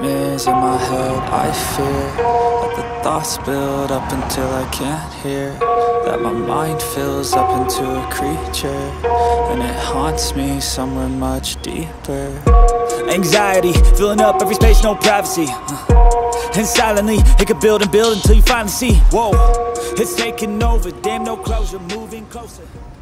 nightmares in my head, I fear that the thoughts build up until I can't hear, that my mind fills up into a creature, and it haunts me somewhere much deeper. Anxiety, filling up every space, no privacy, and silently, it could build and build until you finally see, whoa, it's taking over, damn, no closure, moving closer.